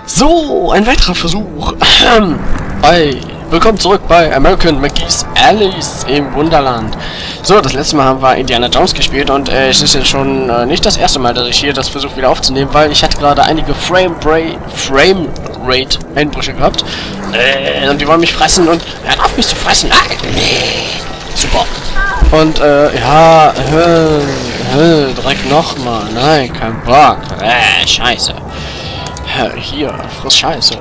So, ein weiterer Versuch. Willkommen zurück bei American McGee's Alice im Wunderland. So, das letzte Mal haben wir Indiana Jones gespielt und es ist jetzt schon nicht das erste Mal, dass ich hier das versuche wieder aufzunehmen, weil ich hatte gerade einige Frame-Rate-Einbrüche gehabt. Und die wollen mich fressen und hör auf mich zu fressen. Super. Und ja, direkt nochmal. Nein, kein Bock. Scheiße. Hier, friss Scheiße.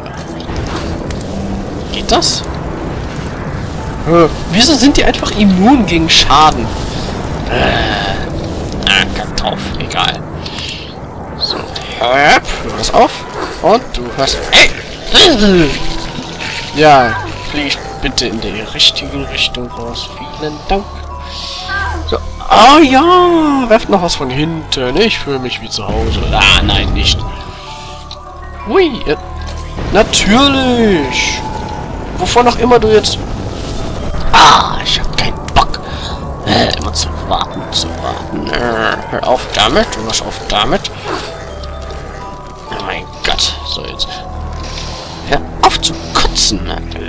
Geht das? Wieso sind die einfach immun gegen Schaden? Kack drauf, egal. So, du hörst auf. Und du hörst... Ey! Ja, flieg bitte in die richtige Richtung raus. Vielen Dank. So. Oh ja! Werft noch was von hinten. Ich fühle mich wie zu Hause. Ah, nein, nicht. Ui, natürlich! Wovon auch immer du jetzt... Ah, ich hab keinen Bock. Immer zu warten. Hör auf damit, du hörst auf damit. Oh mein Gott, so jetzt. Hör auf zu kotzen.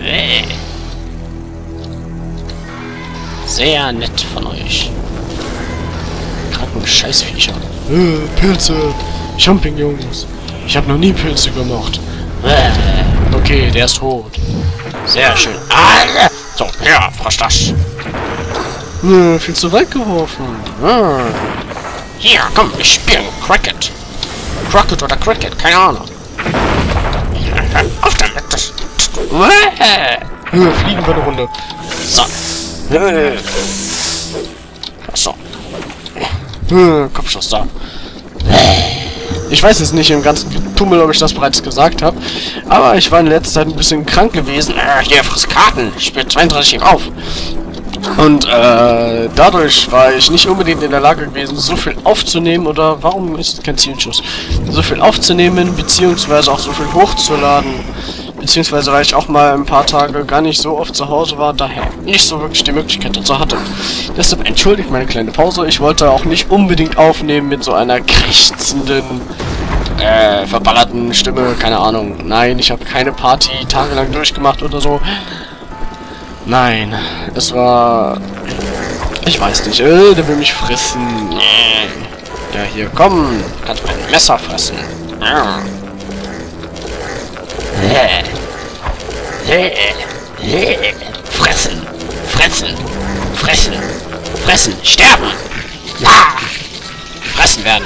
Sehr nett von euch. Kranken Scheißviecher. Pilze, Champignons. Ich habe noch nie Pilze gemocht. Okay, der ist tot. Sehr schön. So, ja, frisch das. Viel zu weit geworfen. Hier, komm, wir spielen Cricket. Cricket oder Cricket, keine Ahnung. Auf damit. Das. Fliegen wir eine Runde. So. So. Kopfschuss da. Ich weiß jetzt nicht im ganzen Getummel, ob ich das bereits gesagt habe, aber ich war in letzter Zeit ein bisschen krank gewesen. Hier, friss Karten. Ich spiele 32 auf. Und dadurch war ich nicht unbedingt in der Lage gewesen, so viel aufzunehmen, oder warum ist es kein Zielschuss? So viel aufzunehmen, beziehungsweise auch so viel hochzuladen. Beziehungsweise weil ich auch mal ein paar Tage gar nicht so oft zu Hause war, daher nicht so wirklich die Möglichkeit dazu hatte. Deshalb entschuldigt meine kleine Pause. Ich wollte auch nicht unbedingt aufnehmen mit so einer krächzenden, verballerten Stimme, keine Ahnung. Nein, ich habe keine Party tagelang durchgemacht oder so. Nein, es war... Ich weiß nicht, der will mich fressen. Ja, hier, komm, kannst mein Messer fressen. Fressen, fressen, fressen, fressen, sterben! Ja! Gefressen werden.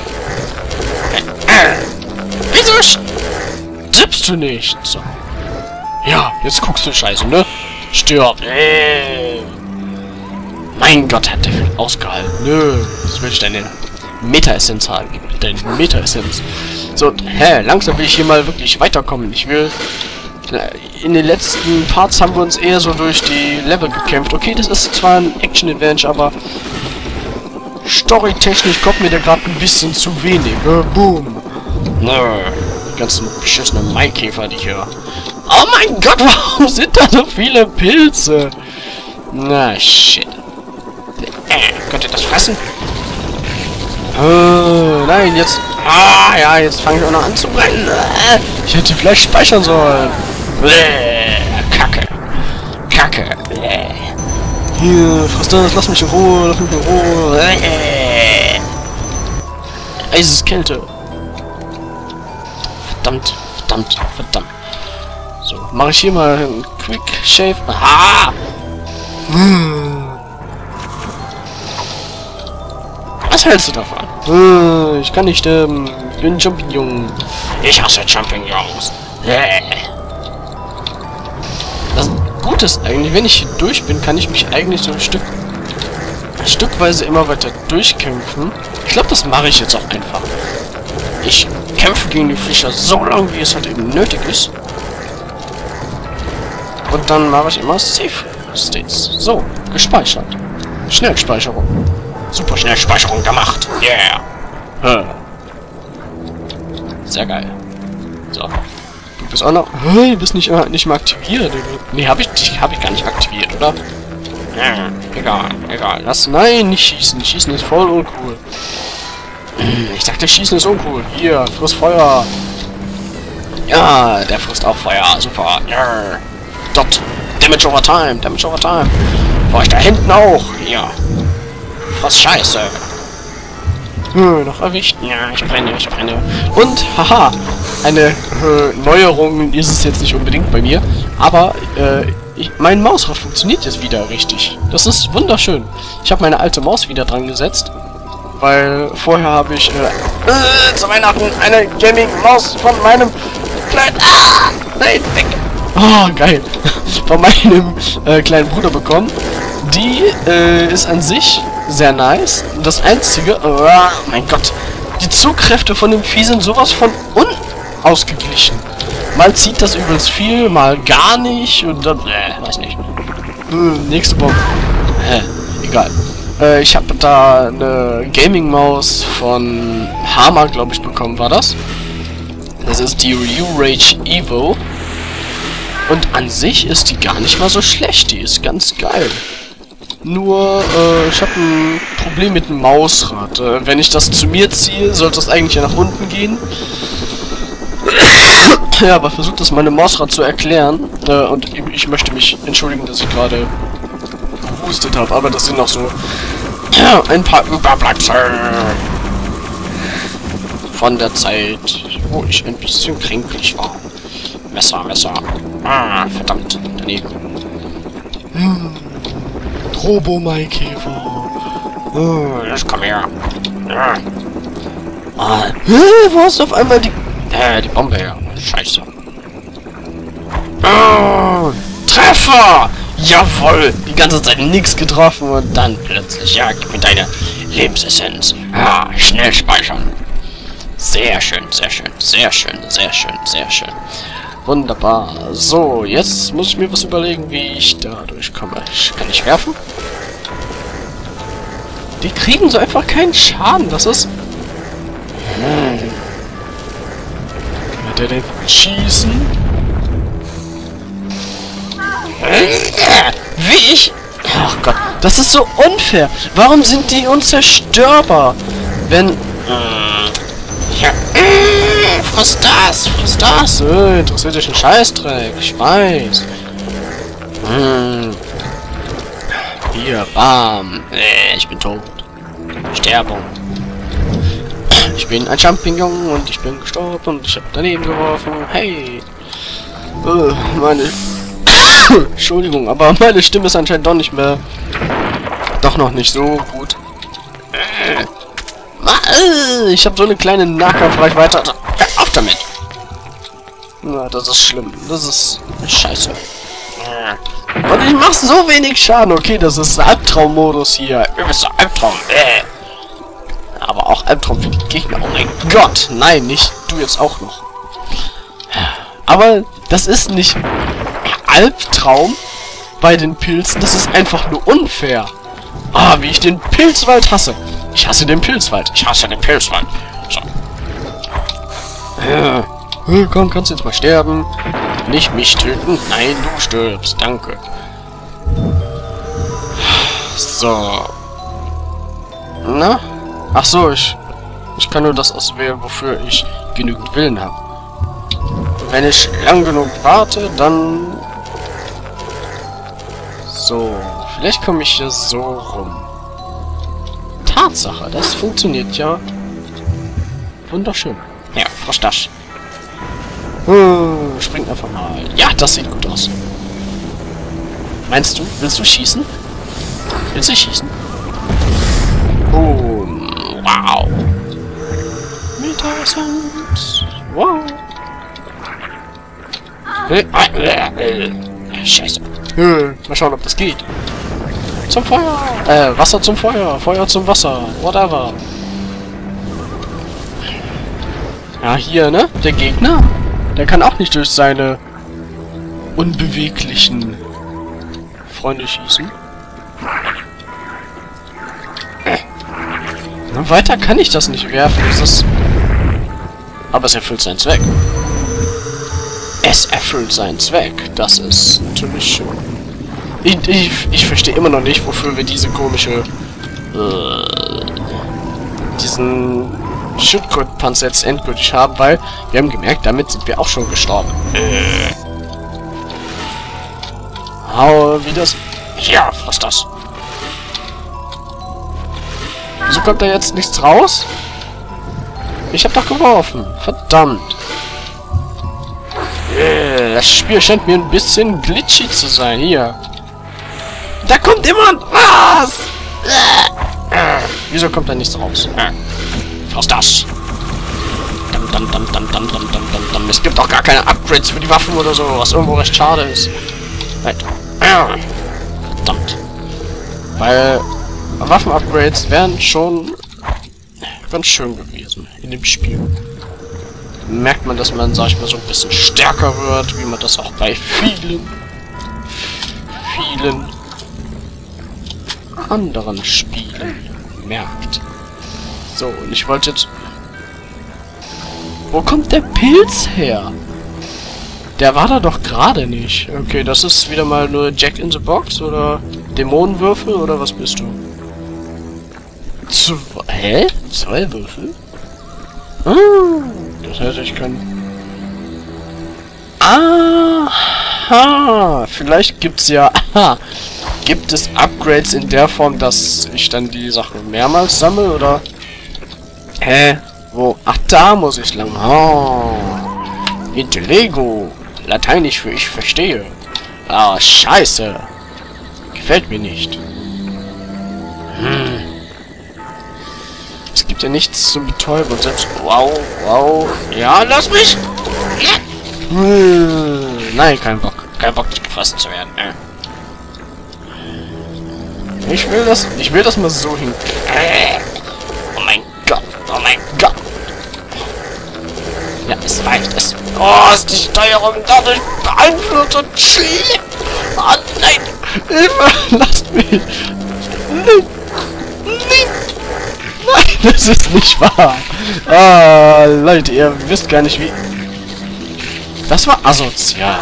Wieso stirbst du nicht? So. Ja, jetzt guckst du Scheiße, ne? Stirb! Mein Gott, hat der viel ausgehalten. Nö, was will ich denn? Meta-Essenz haben. Deine Meta-Essenz. So, langsam will ich hier mal wirklich weiterkommen. Ich will... In den letzten Parts haben wir uns eher so durch die Level gekämpft. Okay, das ist zwar ein Action-Adventure, aber... Storytechnisch kommt mir der gerade ein bisschen zu wenig. Boom. Nö. Die ganzen beschissenen Maikäfer, die hier... Oh mein Gott, warum sind da so viele Pilze? Na, shit. Könnt ihr das fressen? Nein, jetzt... Ah, ja, jetzt fange ich auch noch an zu brennen. Ich hätte vielleicht speichern sollen. Kacke. Kacke. Hier, friss das, lass mich in Ruhe, lass mich in Ruhe. Eiseskälte. Verdammt, verdammt, verdammt. So, mache ich hier mal einen Quick Shave. Aha! Was hältst du davon? Ich kann nicht sterben. Ich bin ein Champignon. Ich hasse Champignons. Das Gute ist eigentlich, wenn ich hier durch bin, kann ich mich eigentlich so ein Stückweise immer weiter durchkämpfen. Ich glaube, das mache ich jetzt auch einfach. Ich kämpfe gegen die Viecher so lange, wie es halt eben nötig ist. Und dann mache ich immer Save States. So, gespeichert. Schnellspeicherung. Super Schnellspeicherung gemacht. Yeah. Sehr geil. So. Du bist auch noch... Hey, du bist nicht mal aktiviert. Nee, hab ich gar nicht aktiviert, oder? Ja, egal. Nein, nicht schießen. Schießen ist voll uncool. Ich dachte, Schießen ist uncool. Hier, friss Feuer. Ja, der frisst auch Feuer. Super. Ja. Dort. Damage over time. Damage over time. War ich da hinten auch. Ja. Was Scheiße. Noch erwischt. Ja, ich brenne, ich brenne. Und, haha, eine Neuerung ist es jetzt nicht unbedingt bei mir, aber mein Mausrad funktioniert jetzt wieder richtig. Das ist wunderschön. Ich habe meine alte Maus wieder dran gesetzt, weil vorher habe ich zu Weihnachten eine Gaming-Maus von meinem kleinen... Ah! Nein, weg! Oh, geil. Von meinem kleinen Bruder bekommen. Die ist an sich sehr nice. Das einzige... Oh mein Gott. Die Zugkräfte von dem Vieh sind sowas von unausgeglichen. Mal zieht das übelst viel, mal gar nicht. Und dann... weiß nicht. Nächste Bombe. Egal. Ich habe da eine Gaming-Maus von Hammer, glaube ich, bekommen. War das? Das ist die Rage Evo. Und an sich ist die gar nicht mal so schlecht. Die ist ganz geil. Nur, ich habe ein Problem mit dem Mausrad. Wenn ich das zu mir ziehe, sollte das eigentlich ja nach unten gehen. Ja, aber versucht das meinem Mausrad zu erklären. Und ich möchte mich entschuldigen, dass ich gerade gehustet habe. Aber das sind noch so ein paar Überbleibsel von der Zeit, wo ich ein bisschen kränklich war. Messer, Messer. Ah, verdammt. Daneben. Turbo-Maikäfer. Jetzt komm her. Wo hast du auf einmal die Bombe her? Scheiße. Treffer! Jawohl! Die ganze Zeit nichts getroffen und dann plötzlich, ja, gib mir deine Lebensessenz. Schnell speichern. Sehr schön, sehr schön, sehr schön, sehr schön, sehr schön. Wunderbar. So, jetzt muss ich mir was überlegen, wie ich da durchkomme. Kann ich werfen? Die kriegen so einfach keinen Schaden. Das ist... Kann der denn schießen? Wie ich... Ach Gott, das ist so unfair. Warum sind die unzerstörbar? Wenn... Ja, friss das, friss das. Interessiert dich ein Scheißdreck, ich weiß. Hier, bam. Ich bin tot. Sterben. Ich bin ein Champignon und ich bin gestorben und ich habe daneben geworfen. Hey. Meine... Entschuldigung, aber meine Stimme ist anscheinend doch nicht mehr... Doch noch nicht so gut. Ich habe so eine kleine Nahkampfreichweite. Ja, auf damit. Na, das ist schlimm. Das ist scheiße. Und ich mach so wenig Schaden. Okay, das ist Albtraummodus hier. Übelster Albtraum. Aber auch Albtraum für die Gegner. Oh mein Gott. Nein, nicht du jetzt auch noch. Aber das ist nicht Albtraum bei den Pilzen. Das ist einfach nur unfair. Wie ich den Pilzwald hasse. Ich hasse den Pilzwald. Ich hasse den Pilzwald. So. Komm, kannst du jetzt mal sterben. Nicht mich töten. Nein, du stirbst. Danke. So. Na? Ach so, ich kann nur das auswählen, wofür ich genügend Willen habe. Wenn ich lang genug warte, dann... So. Vielleicht komme ich hier so rum. Tatsache, das funktioniert ja. Wunderschön. Ja, Froschdasch. Springt einfach mal. Ja, das sieht gut aus. Meinst du? Willst du schießen? Willst du schießen? Boom. Wow. Metasens. Wow. Scheiße. Mal schauen, ob das geht. Zum Feuer. Wasser zum Feuer. Feuer zum Wasser. Whatever. Ja, hier, ne? Der Gegner. Der kann auch nicht durch seine unbeweglichen Freunde schießen. Na, weiter kann ich das nicht werfen. Das ist... Aber es erfüllt seinen Zweck. Es erfüllt seinen Zweck. Das ist natürlich schön. Ich verstehe immer noch nicht, wofür wir diese komische... diesen Schildkrötenpanzer jetzt endgültig haben, weil wir haben gemerkt, damit sind wir auch schon gestorben. Hau, wie das... Ja, was das? Wieso kommt da jetzt nichts raus? Ich hab doch geworfen. Verdammt. Das Spiel scheint mir ein bisschen glitchy zu sein. Hier. Da kommt jemand! Was? Wieso kommt da nichts raus? Was das? Es gibt auch gar keine Upgrades für die Waffen oder so, was irgendwo recht schade ist. Verdammt. Weil Waffen-Upgrades wären schon ganz schön gewesen in dem Spiel. Merkt man, dass man, sag ich mal, so ein bisschen stärker wird, wie man das auch bei vielen anderen Spielen merkt. So, und ich wollte jetzt... Wo kommt der Pilz her? Der war da doch gerade nicht. Okay, das ist wieder mal nur Jack in the Box oder Dämonenwürfel oder was bist du? Hä? 2 Würfel? Das hätte ich können. Aha! Vielleicht gibt's ja... Aha! Gibt es Upgrades in der Form, dass ich dann die Sachen mehrmals sammle, oder? Hä? Wo? Ach, da muss ich lang. Oh. Intellego. Lateinisch für ich verstehe. Ah, scheiße. Gefällt mir nicht. Es gibt ja nichts zum Betäuben und selbst... Wow, wow. Ja, lass mich! Nein, kein Bock. Kein Bock, nicht gefasst zu werden. Ich will das mal so hin. Oh mein Gott, oh mein Gott. Ja, es reicht. Ist die Steuerung dadurch beeinflusst und schlimm. Oh nein, Hilfe, lasst mich. Nein, nein, nein, das ist nicht wahr. Ah, Leute, ihr wisst gar nicht wie... Das war asozial.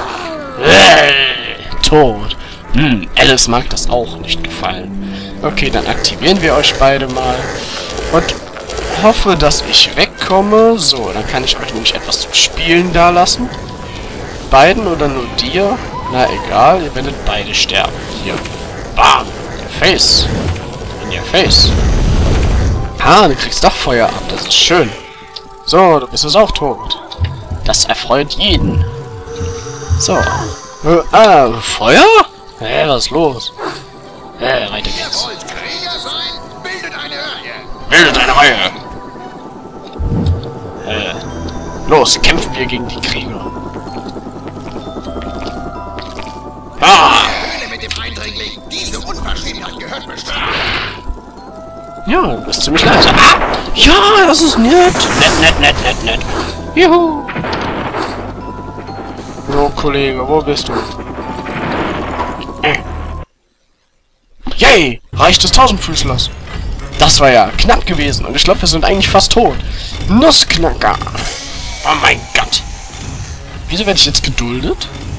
Tot. Alice mag das auch nicht gefallen. Okay, dann aktivieren wir euch beide mal. Und hoffe, dass ich wegkomme. So, dann kann ich euch nämlich etwas zum Spielen da lassen. Beiden oder nur dir? Na egal, ihr werdet beide sterben. Hier. Bam! In your face. In your face. Ah, du kriegst doch Feuer ab. Das ist schön. So, du bist jetzt auch tot. Das erfreut jeden. So. Feuer? Hä, was ist los? Weiter geht's. Bildet eine Reihe! Los, kämpfen wir gegen die Krieger. Diese Unverschämtheit gehört bestraft. Ja, du bist ziemlich leise. Ja, das ist nett. Nett. Juhu. So, Kollege, wo bist du? Yay! Reich des Tausendfüßlers. Das war ja knapp gewesen und ich glaube, wir sind eigentlich fast tot. Nussknacker. Oh mein Gott. Wieso werde ich jetzt geduldet?